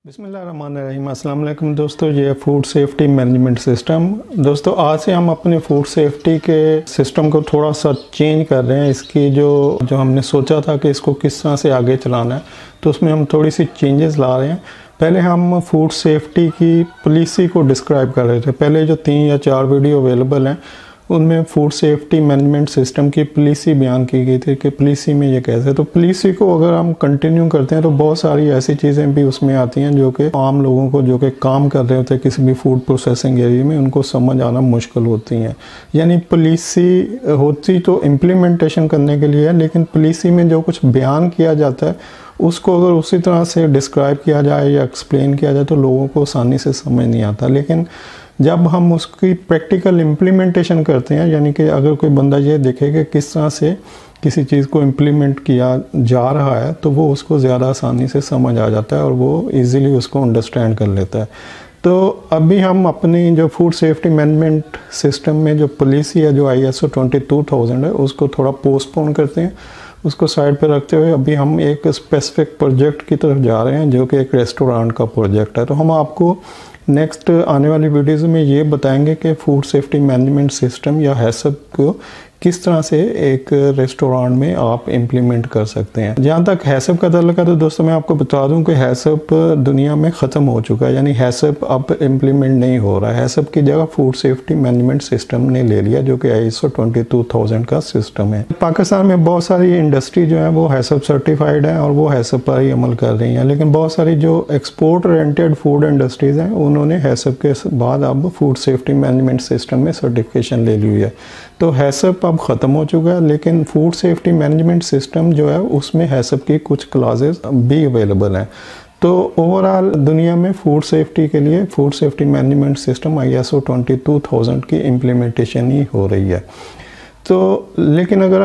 बिस्मिल्लाहिर्रहमानिर्रहीम। अस्सलाम वालेकुम दोस्तों, ये फूड सेफ्टी मैनेजमेंट सिस्टम। दोस्तों आज से हम अपने फूड सेफ्टी के सिस्टम को थोड़ा सा चेंज कर रहे हैं। इसकी जो हमने सोचा था कि इसको किस तरह से आगे चलाना है, तो उसमें हम थोड़ी सी चेंजेस ला रहे हैं। पहले हम फूड सेफ्टी की पॉलिसी को डिस्क्राइब कर रहे थे। पहले जो 3 या 4 वीडियो अवेलेबल हैं उनमें फूड सेफ्टी मैनेजमेंट सिस्टम की पॉलिसी बयान की गई थी कि पॉलिसी में ये कैसे। तो पॉलिसी को अगर हम कंटिन्यू करते हैं तो बहुत सारी ऐसी चीज़ें भी उसमें आती हैं जो कि आम लोगों को जो कि काम कर रहे होते हैं किसी भी फूड प्रोसेसिंग एरिया में, उनको समझ आना मुश्किल होती हैं। यानी पॉलिसी होती तो इम्प्लीमेंटेशन करने के लिए है, लेकिन पॉलिसी में जो कुछ बयान किया जाता है उसको अगर उसी तरह से डिस्क्राइब किया जाए या एक्सप्लेन किया जाए तो लोगों को आसानी से समझ नहीं आता। लेकिन जब हम उसकी प्रैक्टिकल इम्प्लीमेंटेशन करते हैं, यानी कि अगर कोई बंदा ये देखे कि किस तरह से किसी चीज़ को इम्प्लीमेंट किया जा रहा है, तो वो उसको ज़्यादा आसानी से समझ आ जाता है और वो इजीली उसको अंडरस्टैंड कर लेता है। तो अभी हम अपनी जो फूड सेफ्टी मैनेजमेंट सिस्टम में जो पॉलिसी है, जो ISO 22000 है, उसको थोड़ा पोस्टपोन करते हैं। उसको साइड पे रखते हुए अभी हम एक स्पेसिफिक प्रोजेक्ट की तरफ जा रहे हैं जो कि एक रेस्टोरेंट का प्रोजेक्ट है। तो हम आपको नेक्स्ट आने वाली वीडियोज़ में ये बताएंगे कि फूड सेफ्टी मैनेजमेंट सिस्टम या हैसप को किस तरह से एक रेस्टोरेंट में आप इम्प्लीमेंट कर सकते हैं। जहाँ तक हैसप का ताल्लुक है तो दोस्तों मैं आपको बता दूं कि हैसप दुनिया में ख़त्म हो चुका है। यानी हैसप अब इम्प्लीमेंट नहीं हो रहा है। हैसप की जगह फूड सेफ्टी मैनेजमेंट सिस्टम ने ले लिया, जो कि ISO 22000 का सिस्टम है। पाकिस्तान में बहुत सारी इंडस्ट्री जो है वो हैसप सर्टिफाइड है और वो हैसप पर ही अमल कर रही हैं। लेकिन बहुत सारी जो एक्सपोर्ट ओरिएंटेड फूड इंडस्ट्रीज़ हैं उन्होंने हैसप के बाद अब फूड सेफ्टी मैनेजमेंट सिस्टम में सर्टिफिकेशन ले ली हुई है। तो हैसप अब ख़त्म हो चुका है, लेकिन फूड सेफ्टी मैनेजमेंट सिस्टम जो है उसमें हैसप की कुछ क्लासेस भी अवेलेबल हैं। तो ओवरऑल दुनिया में फूड सेफ्टी के लिए food safety management system ISO 22000 की इम्प्लीमेंटेशन ही हो रही है। तो लेकिन अगर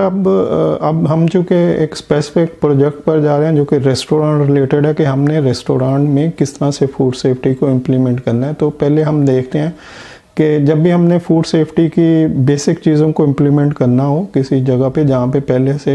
अब हम चूँकि एक स्पेसिफिक प्रोजेक्ट पर जा रहे हैं जो कि रेस्टोरेंट रिलेटेड है कि हमने रेस्टोरेंट में किस तरह से फूड सेफ्टी को इम्प्लीमेंट करना है, तो पहले हम देखते हैं कि जब भी हमने फूड सेफ्टी की बेसिक चीज़ों को इम्प्लीमेंट करना हो किसी जगह पे जहाँ पे पहले से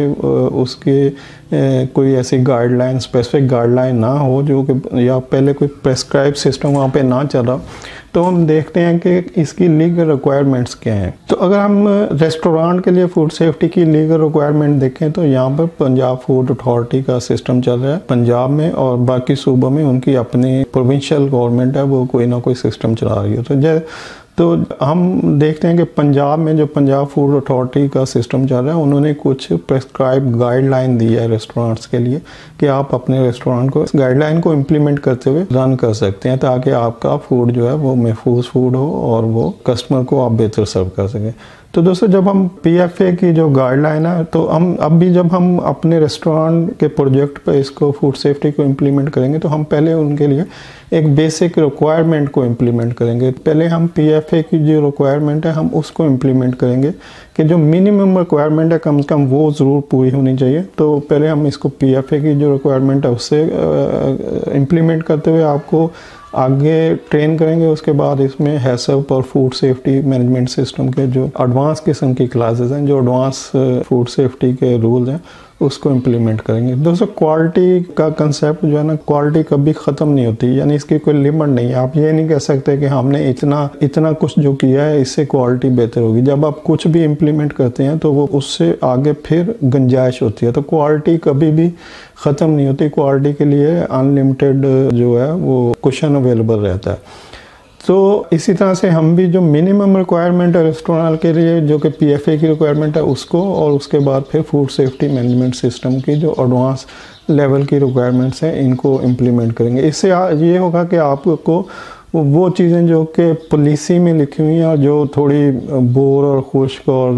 उसके कोई ऐसी गाइडलाइन स्पेसिफिक गाइडलाइन ना हो जो कि या पहले कोई प्रेस्क्राइब सिस्टम वहाँ पे ना चल रहा, तो हम देखते हैं कि इसकी लीगल रिक्वायरमेंट्स क्या हैं। तो अगर हम रेस्टोरेंट के लिए फूड सेफ्टी की लीगल रिक्वायरमेंट देखें तो यहाँ पर पंजाब फूड अथॉरिटी का सिस्टम चल रहा है पंजाब में, और बाकी सूबों में उनकी अपनी प्रोविंशियल गवर्नमेंट है, वो कोई ना कोई सिस्टम चला रही है। तो हम देखते हैं कि पंजाब में जो पंजाब फूड अथॉरिटी का सिस्टम चल रहा है उन्होंने कुछ प्रेस्क्राइब गाइडलाइन दी है रेस्टोरेंट्स के लिए कि आप अपने रेस्टोरेंट को इस गाइडलाइन को इम्प्लीमेंट करते हुए रन कर सकते हैं, ताकि आपका फूड जो है वो महफूज फूड हो और वो कस्टमर को आप बेहतर सर्व कर सकें। तो दोस्तों जब हम PFA की जो गाइडलाइन है, तो हम अभी जब हम अपने रेस्टोरेंट के प्रोजेक्ट पर इसको फूड सेफ्टी को इम्प्लीमेंट करेंगे तो हम पहले उनके लिए एक बेसिक रिक्वायरमेंट को इम्प्लीमेंट करेंगे। पहले हम PFA की जो रिक्वायरमेंट है हम उसको इम्प्लीमेंट करेंगे कि जो मिनिमम रिक्वायरमेंट है कम से कम वो ज़रूर पूरी होनी चाहिए। तो पहले हम इसको PFA की जो रिक्वायरमेंट है उससे इम्प्लीमेंट करते हुए आपको आगे ट्रेन करेंगे। उसके बाद इसमें हैसप और फूड सेफ्टी मैनेजमेंट सिस्टम के जो एडवांस किस्म की क्लासेस हैं, जो एडवांस फूड सेफ्टी के रूल्स हैं, उसको इम्प्लीमेंट करेंगे। दोस्तों क्वालिटी का कंसेप्ट जो है ना, क्वालिटी कभी ख़त्म नहीं होती, यानी इसकी कोई लिमिट नहीं है। आप ये नहीं कह सकते कि हमने इतना कुछ जो किया है इससे क्वालिटी बेहतर होगी। जब आप कुछ भी इम्प्लीमेंट करते हैं तो वो उससे आगे फिर गुंजाइश होती है। तो क्वालिटी कभी भी ख़त्म नहीं होती, क्वालिटी के लिए अनलिमिटेड जो है वो कुशन अवेलेबल रहता है। तो इसी तरह से हम भी जो मिनिमम रिक्वायरमेंट है रेस्टोरेंट के लिए जो कि PFA की रिक्वायरमेंट है उसको, और उसके बाद फिर फूड सेफ्टी मैनेजमेंट सिस्टम की जो एडवांस लेवल की रिक्वायरमेंट्स हैं इनको इम्प्लीमेंट करेंगे। इससे ये होगा कि आपको वो चीज़ें जो कि पॉलिसी में लिखी हुई हैं और जो थोड़ी बोर और खुश्क और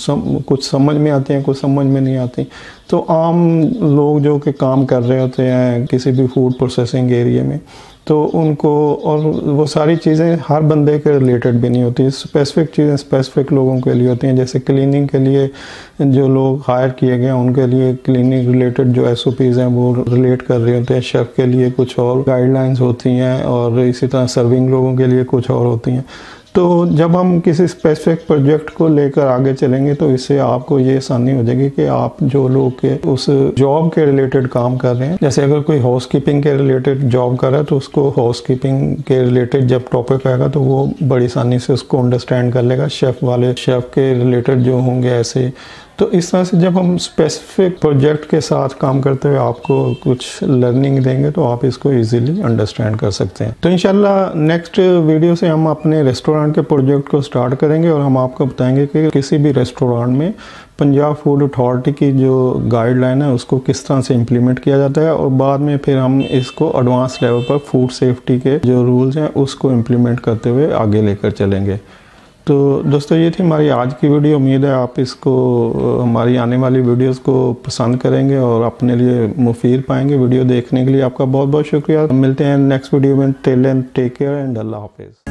कुछ समझ में आती हैं, कुछ समझ में नहीं आती, तो आम लोग जो कि काम कर रहे होते हैं किसी भी फूड प्रोसेसिंग एरिया में, तो उनको, और वो सारी चीज़ें हर बंदे के रिलेटेड भी नहीं होती, स्पेसिफिक चीज़ें स्पेसिफिक लोगों के लिए होती हैं। जैसे क्लीनिंग के लिए जो लोग हायर किए गए हैं उनके लिए क्लीनिंग रिलेटेड जो SOPs हैं वो रिलेट कर रहे होते हैं, शेफ़ के लिए कुछ और गाइडलाइंस होती हैं, और इसी तरह सर्विंग लोगों के लिए कुछ और होती हैं। तो जब हम किसी स्पेसिफिक प्रोजेक्ट को लेकर आगे चलेंगे तो इससे आपको ये आसानी हो जाएगी कि आप जो लोग के उस जॉब के रिलेटेड काम कर रहे हैं, जैसे अगर कोई हाउसकीपिंग के रिलेटेड जॉब कर रहा है तो उसको हाउसकीपिंग के रिलेटेड जब टॉपिक आएगा तो वो बड़ी आसानी से उसको अंडरस्टैंड कर लेगा। शेफ़ के रिलेटेड जो होंगे ऐसे, तो इस तरह से जब हम स्पेसिफिक प्रोजेक्ट के साथ काम करते हुए आपको कुछ लर्निंग देंगे तो आप इसको इजीली अंडरस्टैंड कर सकते हैं। तो इंशाल्लाह नेक्स्ट वीडियो से हम अपने रेस्टोरेंट के प्रोजेक्ट को स्टार्ट करेंगे और हम आपको बताएंगे कि किसी भी रेस्टोरेंट में पंजाब फूड अथॉरिटी की जो गाइडलाइन है उसको किस तरह से इम्प्लीमेंट किया जाता है, और बाद में फिर हम इसको एडवांस लेवल पर फूड सेफ्टी के जो रूल्स हैं उसको इम्प्लीमेंट करते हुए आगे लेकर चलेंगे। तो दोस्तों ये थी हमारी आज की वीडियो। उम्मीद है आप इसको हमारी आने वाली वीडियोस को पसंद करेंगे और अपने लिए मुफीद पाएंगे। वीडियो देखने के लिए आपका बहुत बहुत शुक्रिया। मिलते हैं नेक्स्ट वीडियो में। Till then take care and अल्लाह हाफिज़।